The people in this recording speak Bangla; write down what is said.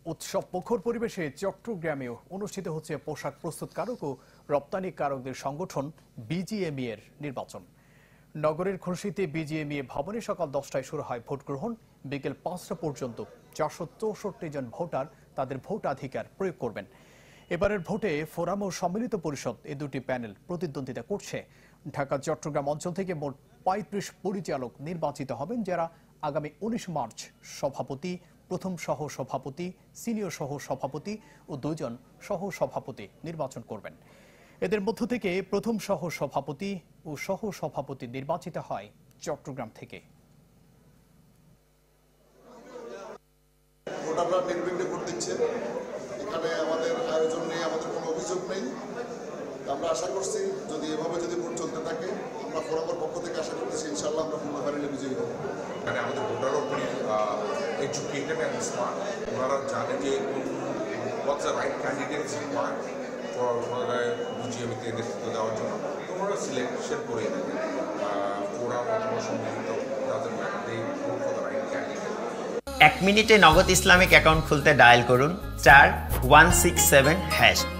উৎসব মুখর পরিবেশে চট্টগ্রামেও অনুষ্ঠিত হচ্ছে পোশাক প্রস্তুতকারক ও রপ্তানিকারকদের সংগঠন বিজিএমইএ এর নির্বাচন। নগরের খুলশীতে বিজিএমইএ ভবনে সকাল 10টায় শুরু হয় ভোট গ্রহণ। বিকেল 5টা পর্যন্ত 464 জন ভোটার তাদের ভোটাধিকার প্রয়োগ করবেন। এবারের ভোটে ফোরাম ও সম্মিলিত পরিষদ এই দুটি প্যানেল প্রতিদ্বন্দ্বিতা করছে। ঢাকা চট্টগ্রাম অঞ্চল থেকে মোট 35 পরিচালক নির্বাচিত হবেন, যারা আগামী 19 মার্চ সভাপতি, প্রথম সহ সভাপতি, সিনিয়র সহ সভাপতি ও 2 জন সহ সভাপতি নির্বাচন করবেন। এদের মধ্য থেকে প্রথম সহ সভাপতি ও সহ সভাপতি নির্বাচিত হয় চট্টগ্রাম থেকে। ভোটাররা নির্বিঘ্নে ভোট দিচ্ছে। এখানে আমাদের আয়োজন নেই, আমাদের কোনো অভিযোগ নেই। আমরা আশা করছি যদি এভাবে ভোট চলতে থাকে, আমরা ফোরামের পক্ষ থেকে আশা করতেছি ইনশাআল্লাহ আমরা পূর্ণ ফাইনালে বিজয়ী হব। মানে আমাদের ভোটারও এডুকেটেড অ্যান্ড স্মার্ট। ওনারা জানে যে what's the right candidates required for বিজিএমইতে নেতৃত্ব দেওয়ার জন্য। ওনারা সিলেকশন করে দেবে ফোরাম অথবা সম্মিলিত, doesn't matter, they vote for the right candidate. 1 মিনিটে নগদ ইসলামিক অ্যাকাউন্ট খুলতে ডায়াল করুন *167#।